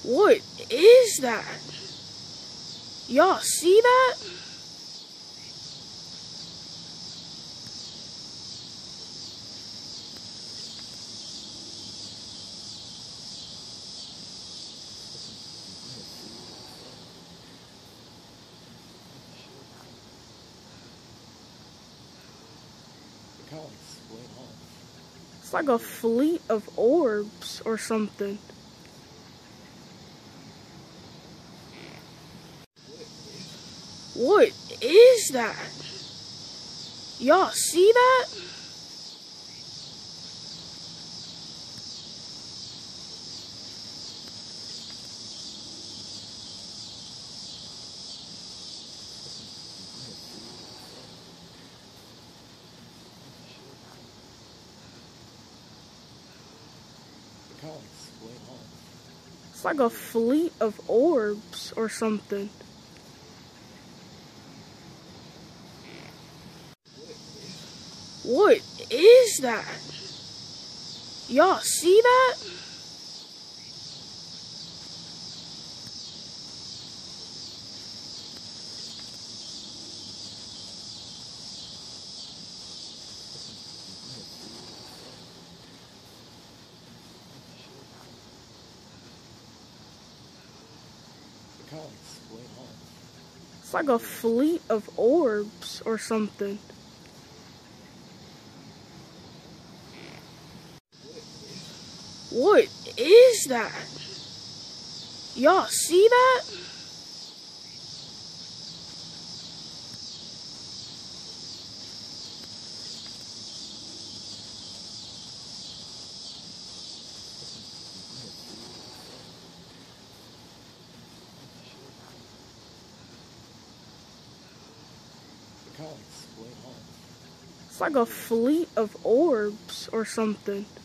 What is that? Y'all see that? It's like a fleet of orbs or something. What is that? Y'all see that? It's like a fleet of orbs or something. What is that? Y'all see that? It's like a fleet of orbs or something. What is that? Y'all see that? It's like a fleet of orbs or something.